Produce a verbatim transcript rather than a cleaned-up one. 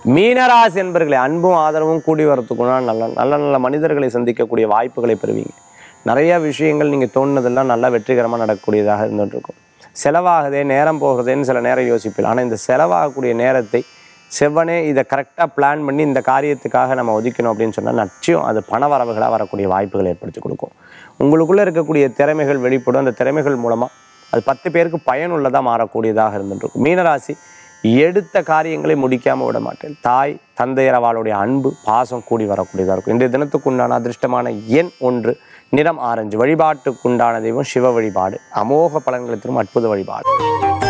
மீனராசி என்பர்களே, அன்பும் ஆதரவும் கூடி வரத்துக்குன்னா நல்ல நல்ல நல்ல மனிதர்களை சந்திக்கக்கூடிய வாய்ப்புகளை பெறுவீங்க. நிறைய விஷயங்கள் நீங்கள் தோணுனதெல்லாம் நல்லா வெற்றிகரமாக நடக்கக்கூடியதாக இருந்துகிட்டு இருக்கும். செலவாகுதே, நேரம் போகிறதேன்னு சில நேரம் யோசிப்பீங்க. ஆனால் இந்த செலவாகக்கூடிய நேரத்தை செவ்வனே இதை கரெக்டாக பிளான் பண்ணி இந்த காரியத்துக்காக நம்ம ஒதுக்கணும் அப்படின்னு சொன்னால் நிச்சயம் அது பண வரவுகளாக வரக்கூடிய வாய்ப்புகளை ஏற்படுத்தி கொடுக்கும். உங்களுக்குள்ளே இருக்கக்கூடிய திறமைகள் வெளிப்படும். அந்த திறமைகள் மூலமாக அது பத்து பேருக்கு பயனுள்ளதாக மாறக்கூடியதாக இருந்துகிட்ருக்கும். மீனராசி, எடுத்த காரியங்களை முடிக்காமல் விட மாட்டேன். தாய் தந்தையர் அவளுடைய அன்பு பாசம் கூடி வரக்கூடியதாக இருக்கும். இன்றைய தினத்துக்குண்டான அதிர்ஷ்டமான எண் ஒன்று, நிறம் ஆரஞ்சு. வழிபாட்டுக்குண்டான தெய்வம் சிவ வழிபாடு. அமோக பலன்களை தரும் அற்புத வழிபாடு.